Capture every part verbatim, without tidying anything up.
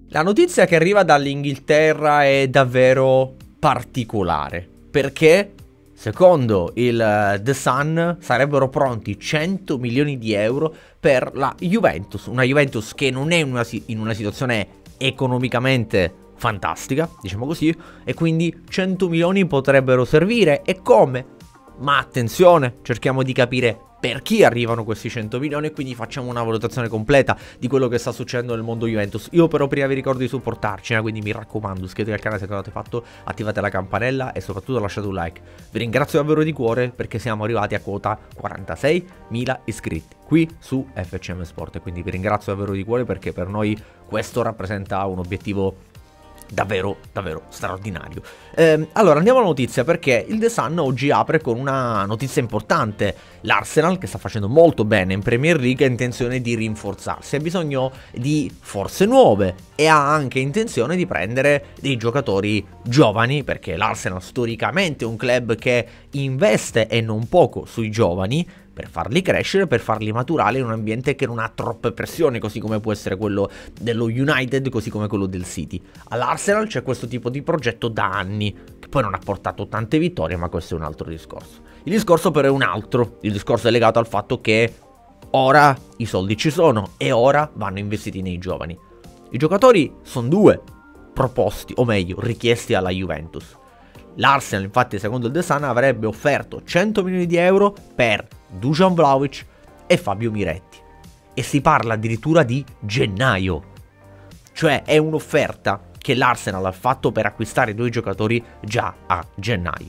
La notizia che arriva dall'Inghilterra è davvero particolare, perché secondo il The Sun sarebbero pronti cento milioni di euro per la Juventus, una Juventus che non è una, in una situazione economicamente fantastica, diciamo così, e quindi cento milioni potrebbero servire. E come? Ma attenzione, cerchiamo di capire per chi arrivano questi cento milioni e quindi facciamo una valutazione completa di quello che sta succedendo nel mondo Juventus. Io però prima vi ricordo di supportarci, eh, quindi mi raccomando, iscrivetevi al canale se non l'avete fatto, attivate la campanella e soprattutto lasciate un like. Vi ringrazio davvero di cuore perché siamo arrivati a quota quarantaseimila iscritti qui su F C M Sport, e quindi vi ringrazio davvero di cuore perché per noi questo rappresenta un obiettivo davvero davvero straordinario. Eh, allora andiamo alla notizia, perché il The Sun oggi apre con una notizia importante. L'Arsenal, che sta facendo molto bene in Premier League, ha intenzione di rinforzarsi, ha bisogno di forze nuove e ha anche intenzione di prendere dei giocatori giovani, perché l'Arsenal storicamente è un club che investe e non poco sui giovani per farli crescere, per farli maturare in un ambiente che non ha troppe pressioni, così come può essere quello dello United, così come quello del City. All'Arsenal c'è questo tipo di progetto da anni, che poi non ha portato tante vittorie, ma questo è un altro discorso. Il discorso però è un altro, il discorso è legato al fatto che ora i soldi ci sono e ora vanno investiti nei giovani. I giocatori sono due proposti, o meglio, richiesti alla Juventus. L'Arsenal, infatti, secondo il The Sun, avrebbe offerto cento milioni di euro per Dusan Vlahovic e Fabio Miretti. E si parla addirittura di gennaio. Cioè è un'offerta che l'Arsenal ha fatto per acquistare due giocatori già a gennaio.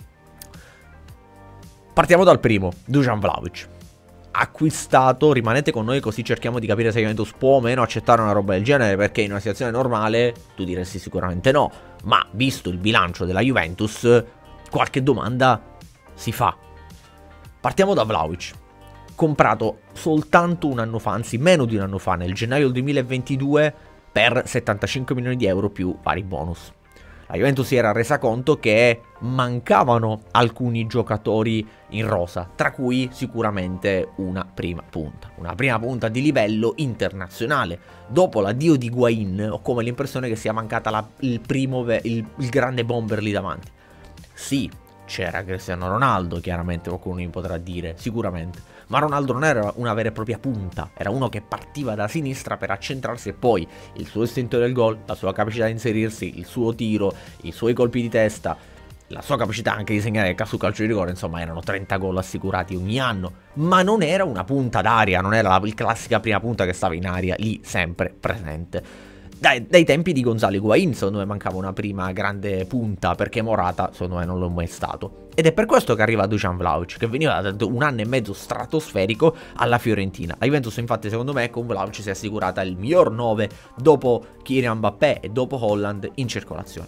Partiamo dal primo, Dusan Vlahovic. Acquistato, rimanete con noi così cerchiamo di capire se Juventus può o meno accettare una roba del genere, perché in una situazione normale tu diresti sicuramente no, ma visto il bilancio della Juventus qualche domanda si fa. Partiamo da Vlahovic, comprato soltanto un anno fa, anzi meno di un anno fa, nel gennaio del duemilaventidue per settantacinque milioni di euro più vari bonus. La Juventus si era resa conto che mancavano alcuni giocatori in rosa, tra cui sicuramente una prima punta. Una prima punta di livello internazionale. Dopo l'addio di Higuain ho come l'impressione che sia mancata la, il primo, il, il grande bomber lì davanti. Sì, c'era Cristiano Ronaldo, chiaramente qualcuno mi potrà dire, sicuramente. Ma Ronaldo non era una vera e propria punta, era uno che partiva da sinistra per accentrarsi e poi il suo istinto del gol, la sua capacità di inserirsi, il suo tiro, i suoi colpi di testa, la sua capacità anche di segnare su calcio di rigore, insomma erano trenta gol assicurati ogni anno, ma non era una punta d'aria, non era la classica prima punta che stava in aria lì sempre presente. Dai, dai tempi di Gonzalo Higuain secondo me mancava una prima grande punta, perché Morata secondo me non lo è mai stato. Ed è per questo che arriva Dusan Vlahovic, che veniva da un anno e mezzo stratosferico alla Fiorentina. La Juventus infatti secondo me con Vlahovic si è assicurata il miglior nove dopo Kylian Mbappé e dopo Haaland in circolazione.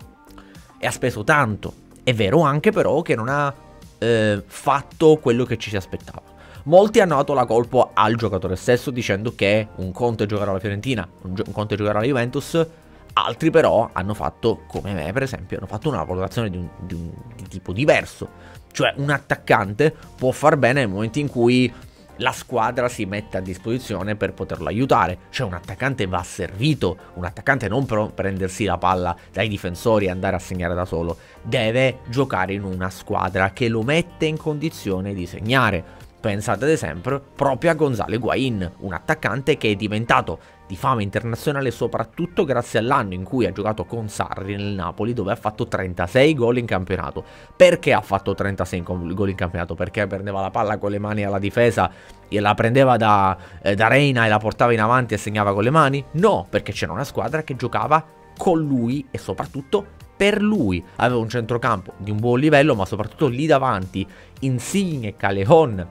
E ha speso tanto, è vero anche però che non ha eh, fatto quello che ci si aspettava. Molti hanno dato la colpa al giocatore stesso dicendo che un conto è giocare alla Fiorentina, un, un conto è giocare alla Juventus, altri però hanno fatto, come me per esempio, hanno fatto una valutazione di un, di un di tipo diverso. Cioè un attaccante può far bene nel momento in cui la squadra si mette a disposizione per poterlo aiutare. Cioè un attaccante va servito, un attaccante non per prendersi la palla dai difensori e andare a segnare da solo, deve giocare in una squadra che lo mette in condizione di segnare. Pensate ad esempio proprio a Gonzalo Higuain, un attaccante che è diventato di fama internazionale soprattutto grazie all'anno in cui ha giocato con Sarri nel Napoli, dove ha fatto trentasei gol in campionato. Perché ha fatto trentasei gol in campionato? Perché prendeva la palla con le mani alla difesa e la prendeva da, eh, da Reina e la portava in avanti e segnava con le mani? No, perché c'era una squadra che giocava con lui e soprattutto per lui. Aveva un centrocampo di un buon livello, ma soprattutto lì davanti Insigne, Callejon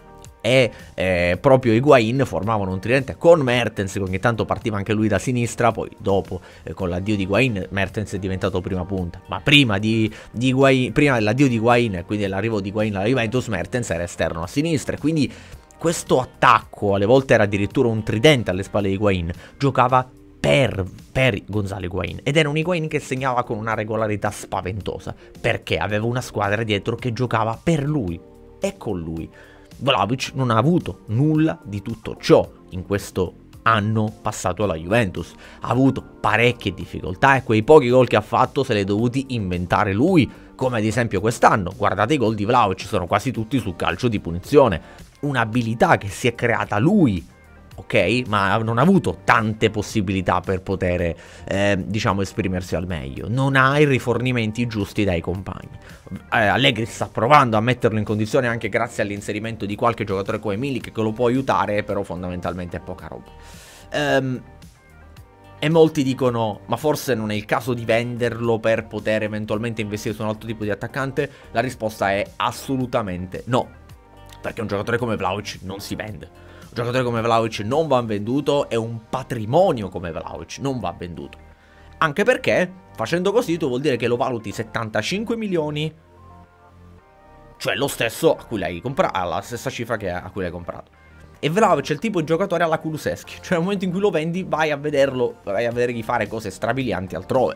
e eh, proprio Higuain formavano un tridente con Mertens, che ogni tanto partiva anche lui da sinistra. Poi dopo eh, con l'addio di Higuain Mertens è diventato prima punta, ma prima di, di Higuain, prima dell'addio di Higuain e quindi dell'arrivo di Higuain alla Juventus, Mertens era esterno a sinistra, e quindi questo attacco alle volte era addirittura un tridente alle spalle di Higuain, giocava per, per Gonzalo Higuain, ed era un Higuain che segnava con una regolarità spaventosa perché aveva una squadra dietro che giocava per lui e con lui. Vlahovic non ha avuto nulla di tutto ciò in questo anno passato alla Juventus. Ha avuto parecchie difficoltà e quei pochi gol che ha fatto se li è dovuti inventare lui, come ad esempio quest'anno. Guardate i gol di Vlahovic, sono quasi tutti sul calcio di punizione. Un'abilità che si è creata lui, ok? Ma non ha avuto tante possibilità per poter, eh, diciamo, esprimersi al meglio. Non ha i rifornimenti giusti dai compagni. Eh, Allegri sta provando a metterlo in condizione anche grazie all'inserimento di qualche giocatore come Milik che lo può aiutare, però fondamentalmente è poca roba. Ehm... E molti dicono, ma forse non è il caso di venderlo per poter eventualmente investire su un altro tipo di attaccante? La risposta è assolutamente no. Perché un giocatore come Vlahovic non si vende. Un giocatore come Vlahovic non va venduto e un patrimonio come Vlahovic non va venduto. Anche perché, facendo così, tu vuol dire che lo valuti settantacinque milioni, cioè lo stesso a cui l'hai comprato, la stessa cifra che a cui l'hai comprato. E Vlahovic è il tipo di giocatore alla Kulusevski, cioè nel momento in cui lo vendi vai a vederlo, vai a vedergli fare cose strabilianti altrove.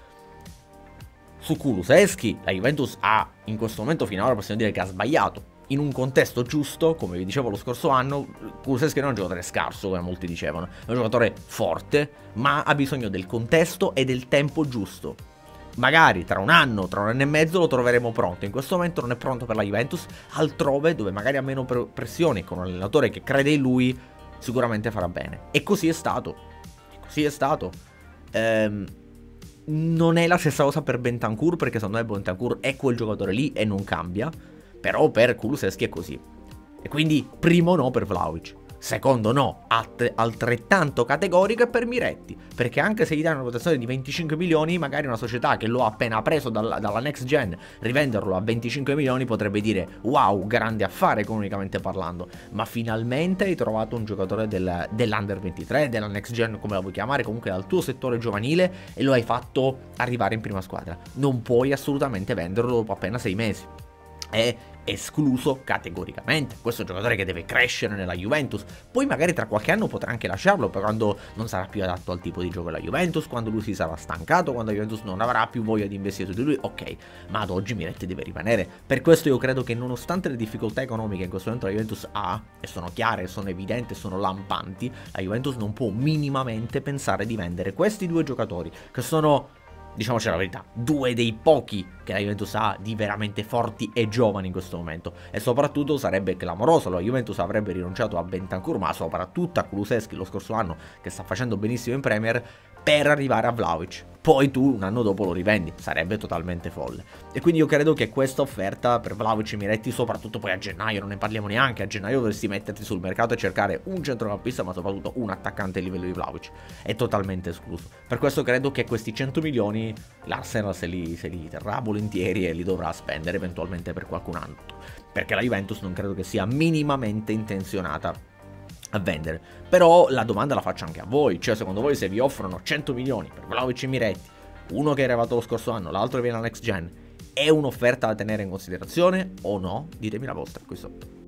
Su Kulusevski la Juventus ha, in questo momento finora possiamo dire che ha sbagliato. In un contesto giusto, come vi dicevo lo scorso anno, Kulusevski non è un giocatore scarso, come molti dicevano, è un giocatore forte, ma ha bisogno del contesto e del tempo giusto. Magari tra un anno, tra un anno e mezzo lo troveremo pronto. In questo momento non è pronto per la Juventus. Altrove, dove magari ha meno pressione, con un allenatore che crede in lui, sicuramente farà bene. E così è stato. E così è stato. Ehm, non è la stessa cosa per Bentancur, perché secondo me Bentancur è quel giocatore lì e non cambia. Però per Kulusevski è così. E quindi primo no per Vlahovic. Secondo no, altrettanto categorico è per Miretti, perché anche se gli danno una votazione di venticinque milioni, magari una società che lo ha appena preso dalla, dalla next gen, rivenderlo a venticinque milioni potrebbe dire wow, grande affare economicamente parlando, ma finalmente hai trovato un giocatore del, dell'Under ventitré, della next gen, come la vuoi chiamare, comunque dal tuo settore giovanile, e lo hai fatto arrivare in prima squadra. Non puoi assolutamente venderlo dopo appena sei mesi. È escluso categoricamente. Questo è un giocatore che deve crescere nella Juventus. Poi magari tra qualche anno potrà anche lasciarlo, per quando non sarà più adatto al tipo di gioco della Juventus, quando lui si sarà stancato, quando la Juventus non avrà più voglia di investire su di lui. Ok, ma ad oggi Miretti deve rimanere. Per questo io credo che nonostante le difficoltà economiche che in questo momento la Juventus ha, e sono chiare, sono evidenti, sono lampanti, la Juventus non può minimamente pensare di vendere questi due giocatori, che sono, diciamoci la verità, due dei pochi che la Juventus ha di veramente forti e giovani in questo momento. E soprattutto sarebbe clamoroso, la Juventus avrebbe rinunciato a Bentancur, ma soprattutto a Kulusevski lo scorso anno, che sta facendo benissimo in Premier, per arrivare a Vlahovic. Poi tu un anno dopo lo rivendi, sarebbe totalmente folle. E quindi io credo che questa offerta per Vlahovic e Miretti, soprattutto poi a gennaio, non ne parliamo neanche, a gennaio dovresti metterti sul mercato e cercare un centrocampista, ma soprattutto un attaccante a livello di Vlahovic. È totalmente escluso. Per questo credo che questi cento milioni l'Arsenal se li, se li terrà volentieri e li dovrà spendere eventualmente per qualcun altro, perché la Juventus non credo che sia minimamente intenzionata a vendere. Però la domanda la faccio anche a voi, cioè secondo voi se vi offrono cento milioni per Vlahovic e Miretti, uno che è arrivato lo scorso anno, l'altro che viene alla next gen, è un'offerta da tenere in considerazione o no? Ditemi la vostra qui sotto.